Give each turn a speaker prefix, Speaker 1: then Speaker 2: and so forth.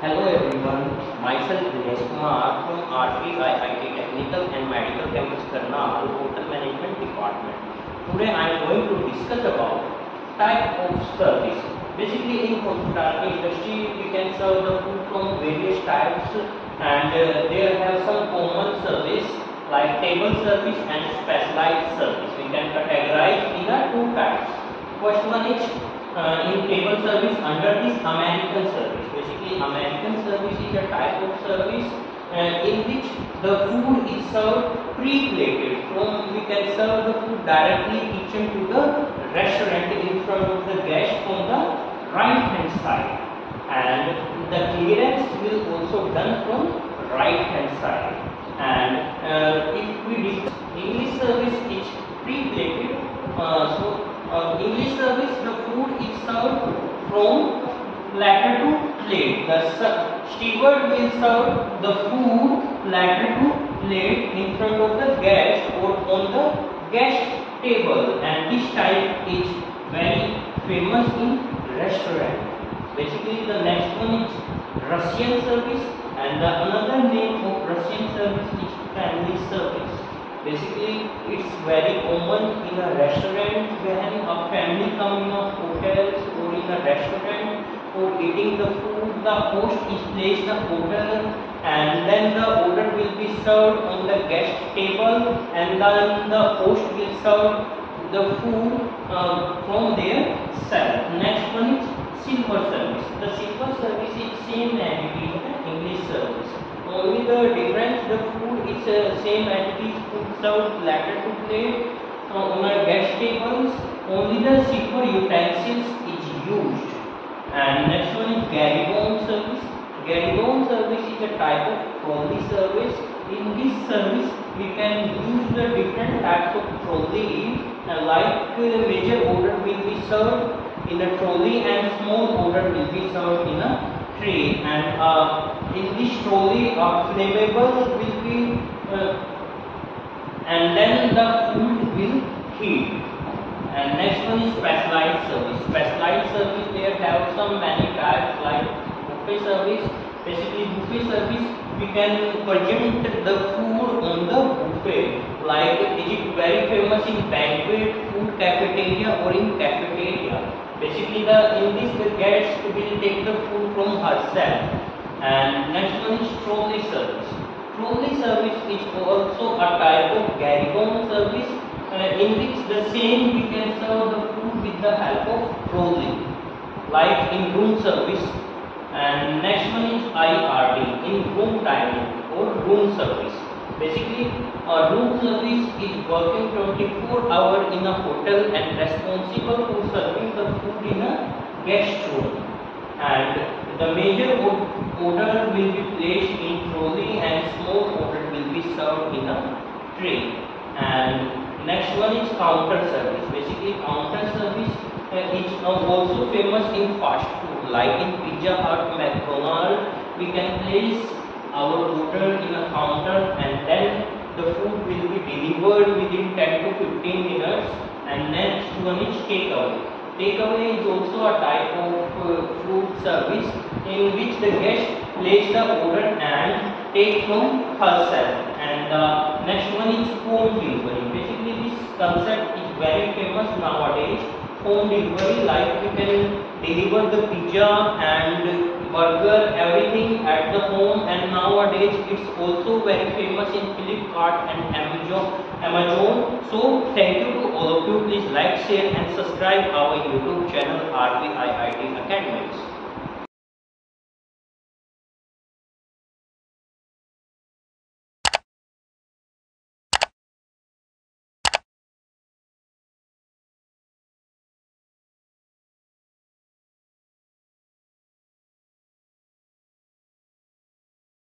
Speaker 1: Hello everyone, myself Dinesh Kumar from R3IIT Technical and Medical Campus Karnal, Hotel Management Department. Today I am going to discuss about type of service. Basically in hospitality industry we can serve the food from various types and there have some common service like table service and specialized service. We can categorize in two types. First one is in table service under this American service. Basically, American service is a type of service in which the food is served pre-plated. We can serve the food directly kitchen to the restaurant in front of the guest from the right hand side, and the clearance will also done from right hand side. And if we discuss English service is pre-plated, English service, the food is served from platter to plate. The steward will serve the food platter to plate in front of the guest or on the guest table, and this type is very famous in restaurant. Basically, the next one is Russian service, and the another name of Russian service is family service. Basically, it's very common in a restaurant when a family come in a hotels or in a restaurant for eating the food. The host is placed the order, and then the order will be served on the guest table, and then the host will serve the food from their side. Next one is silver service. The silver service is same entity as English service. Only the difference, the food is same entity, food served platter to plate on a guest tables. Only the silver utensils is used. And next one is Garibone service. Garibone service is a type of trolley service. In this service, we can use the different types of trolley, like major order will be served in a trolley and small order will be served in a tray, and in this trolley flammable will be and then the food will heat. And next one is specialized service. Specialized service, there have some many types like buffet service. Basically buffet service, we can present the food on the buffet, like is it very famous in banquet, food cafeteria or in cafeteria. Basically in this the guest will take the food from herself. And next one is trolley service. Trolley service is also a type of Garibone service in which the same we can serve the food with the help of trolley, like in room service. And next one is IRD, in room dining or room service. Basically, a room service is working 24 hours in a hotel and responsible for serving the food in a guest room. And the major order will be placed in trolley and small order will be served in a tray. And next one is counter service. Basically, counter service is also famous in fast food, like in Pizza Hut, McDonald's. We can place our order in a counter and then the food will be delivered within 10 to 15 minutes. And next one is takeaway. Takeaway is also a type of food service in which the guest place the order and take from herself. And the next one is home delivery. Basically, this concept is very famous nowadays. Home delivery, like we can deliver the pizza and burger, everything at the home, and nowadays it's also very famous in Flipkart and Amazon. So thank you to all of you. Please like, share and subscribe our YouTube channel RVIIT Academics.